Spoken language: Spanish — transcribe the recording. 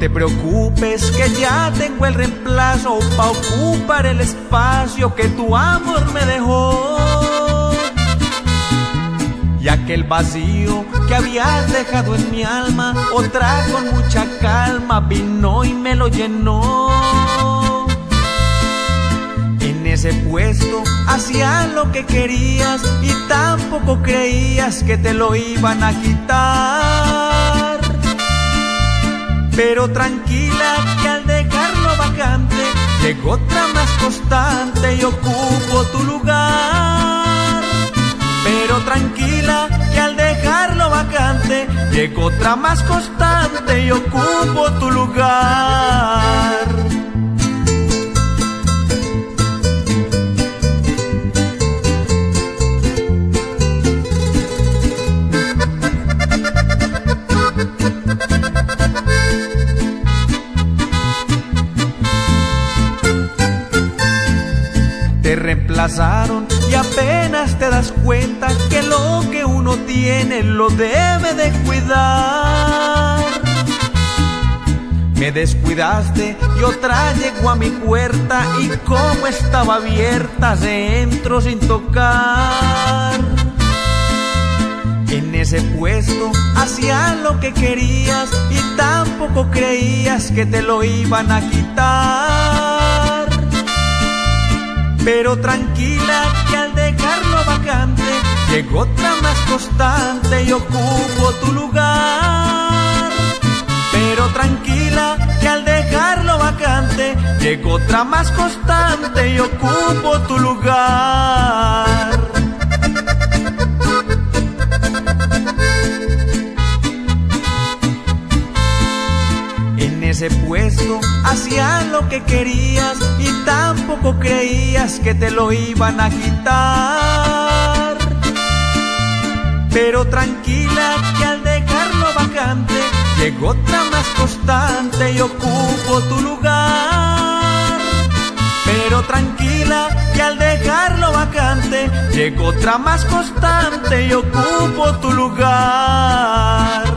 te preocupes que ya tengo el reemplazo pa' ocupar el espacio que tu amor me dejó. Y aquel vacío que habías dejado en mi alma, otra con mucha calma vino y me lo llenó. En ese puesto hacías lo que querías y tampoco creías que te lo iban a quitar. Pero tranquila que al dejarlo vacante llegó otra más constante y ocupo tu lugar. Pero tranquila que al dejarlo vacante llegó otra más constante y ocupo tu lugar. Te reemplazaron y apenas te das cuenta que lo que uno tiene lo debe de cuidar. Me descuidaste y otra llegó a mi puerta y como estaba abierta se entró sin tocar. En ese puesto hacías lo que querías y tampoco creías que te lo iban a quitar. Pero tranquila que al dejarlo vacante llegó otra más constante y ocupo tu lugar. Pero tranquila que al dejarlo vacante llegó otra más constante y ocupo tu lugar. En ese puesto hacías lo que querías y tampoco creías que te lo iban a quitar. Pero tranquila que al dejarlo vacante llegó otra más constante y ocupo tu lugar. Pero tranquila que al dejarlo vacante llegó otra más constante y ocupo tu lugar.